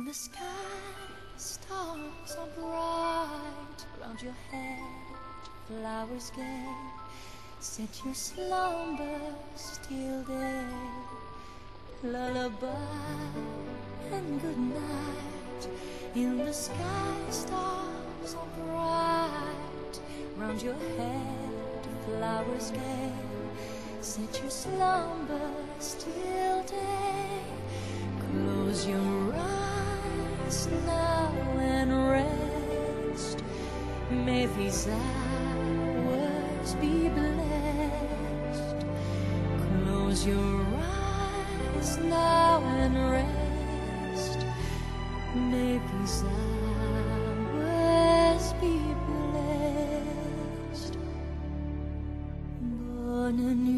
In the sky, stars are bright. Around your head, flowers gay. Set your slumbers till day. Lullaby and good night. In the sky, stars are bright. Round your head, flowers gay. Set your slumbers till day. Close your eyes now and rest. May these hours be blessed. Close your eyes now and rest. May these hours be blessed. Bonne nuit.